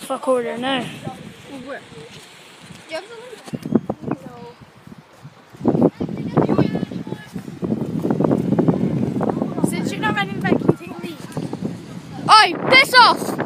fuck order now. Where? Do you have the link? No. Since you're not running back, can you take a lead? Oi, piss off!